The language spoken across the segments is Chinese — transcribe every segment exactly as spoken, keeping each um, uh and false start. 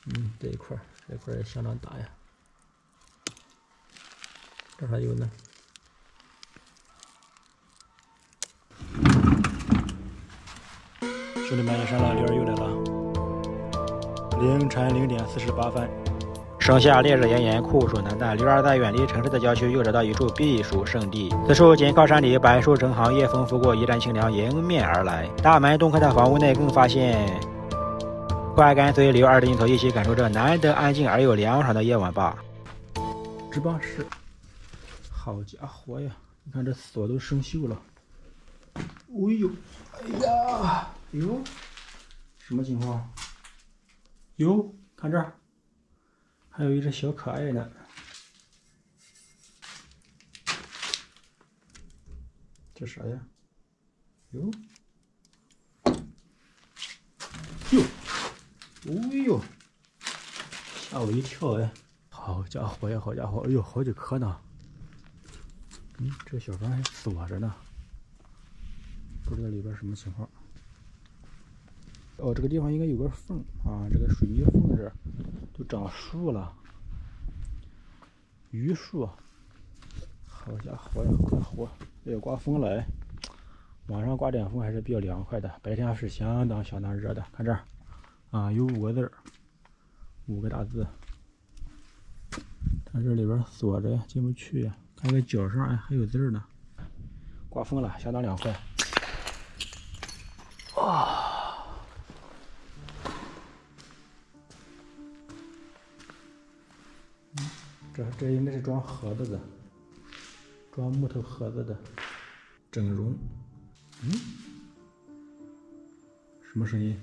嗯，这一块这块也相当大呀。这还有呢。兄弟们，一上了，铃儿又来了。凌晨零点四十八分。 盛夏烈日炎炎，酷暑难当。驴儿在远离城市的郊区又找到一处避暑胜地。此处紧靠山里，柏树成行，夜风拂过，一阵清凉迎面而来。大门洞开的房屋内，更发现，快跟随驴儿的镜头一起感受这难得安静而又凉爽的夜晚吧。值班室，好家伙呀！你看这锁都生锈了。哎呦，哎呀，哟，什么情况？哟，看这儿。 还有一只小可爱呢，这啥呀？哟，哟，哦呦，吓我一跳哎！好家伙呀，好家伙，哎呦，好几颗呢。嗯，这小房还锁着呢，不知道里边什么情况。哦，这个地方应该有个缝啊，这个水泥缝这儿都长树了。 榆树，好家伙呀，快活！哎呀，刮风了哎，晚上刮点风还是比较凉快的，白天是相当相当热的。看这儿，啊，有五个字儿，五个大字。它这里边锁着呀，进不去呀。看这个角上哎，还有字儿呢。刮风了，相当凉快。哇！ 这这应该是装盒子的，装木头盒子的整容。嗯，什么声音？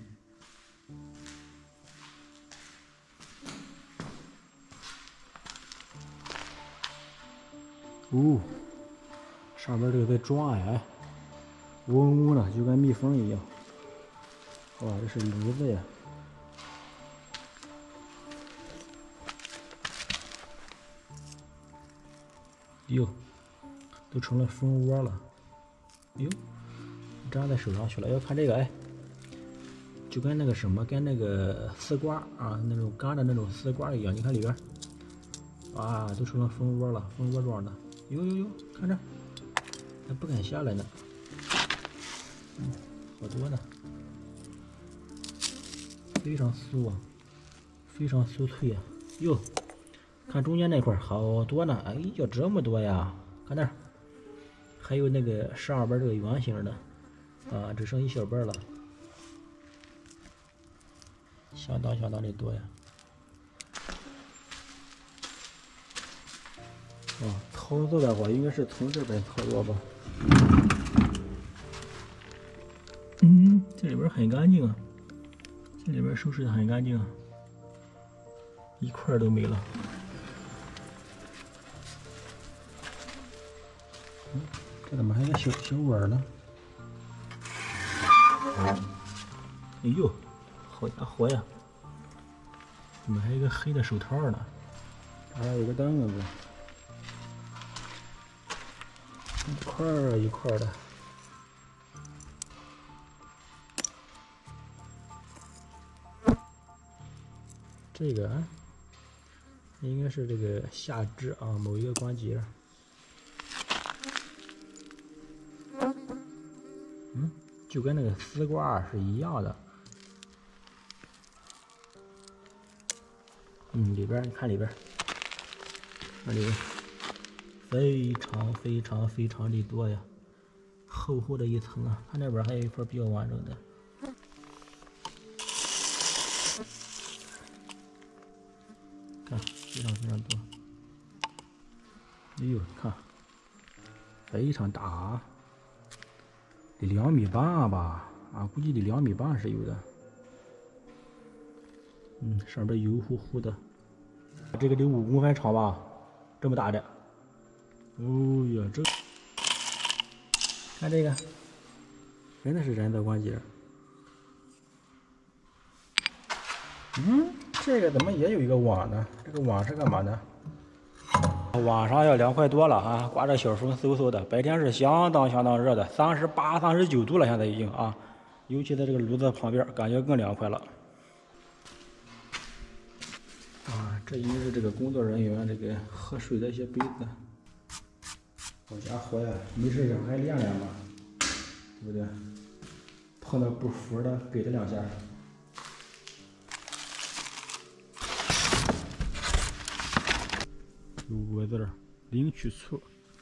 哦，上边这个在转呀，嗡嗡的，就跟蜜蜂一样。哇，这是炉子呀！ 哟，都成了蜂窝了。哟，粘在手上去了。要看这个，哎，就跟那个什么，跟那个丝瓜啊，那种干的那种丝瓜一样。你看里边，啊，都成了蜂窝了，蜂窝状的。哟哟哟，看这，还不敢下来呢。嗯，好多呢，非常酥啊，非常酥脆啊。哟。 看中间那块好多呢，哎呀，这么多呀！看那儿，还有那个上边这个圆形的，啊，只剩一小半了，相当相当的多呀！啊，操作的话应该是从这边操作吧？嗯，这里边很干净啊，这里边收拾的很干净啊，一块都没了。 嗯，这怎么还有个小小碗呢？哎呦，好家伙呀！怎么还有一个黑的手套呢？这还有个凳子，一块儿一块儿的。这个啊，应该是这个下肢啊，某一个关节。 嗯，就跟那个丝瓜是一样的。嗯，里边你看里边，那里边非常非常非常的多呀，厚厚的一层啊。它那边还有一块比较完整的。看，非常非常多。哎呦，看，非常大啊！ 得两米半吧，啊，估计得两米半是有的。嗯，上边油乎乎的，这个得五公分长吧，这么大的。哦呀，这看这个，真的是人的关节。嗯，这个怎么也有一个网呢？这个网是干嘛呢？ 晚上要凉快多了啊，刮着小风嗖嗖的。白天是相当相当热的，三十八、三十九度了，现在已经啊，尤其在这个炉子旁边，感觉更凉快了。 这应该是这个工作人员这个喝水的一些杯子。好家伙呀，没事扔还练练吧，对不对？碰到不服的给他两下。有五个字儿，零取醋。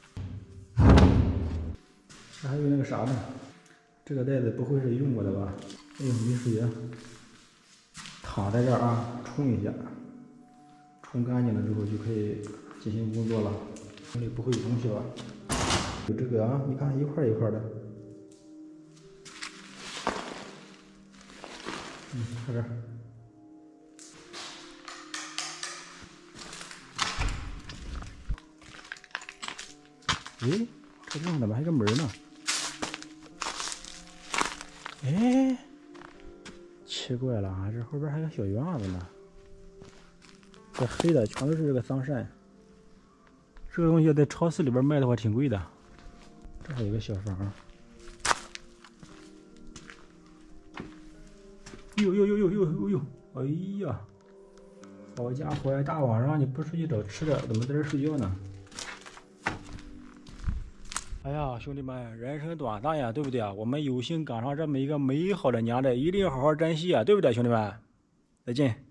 这还有那个啥呢？这个袋子不会是用过的吧？哎呦，没水啊！躺在这儿啊，冲一下，冲干净了之后就可以进行工作了。手里不会有东西吧？有这个啊，你看一块一块的。嗯，看这儿。诶，这地方怎么还有个门呢？哎，奇怪了啊，这后边还有个小院子呢。这黑的全都是这个桑葚。这个东西在超市里边卖的话挺贵的。这还有个小房。呦呦呦呦呦呦呦！哎呀，好家伙呀！大晚上你不出去找吃的，怎么在这睡觉呢？哎呀，兄弟们，人生短暂呀，对不对啊？我们有幸赶上这么一个美好的年代，一定要好好珍惜啊，对不对，兄弟们？再见。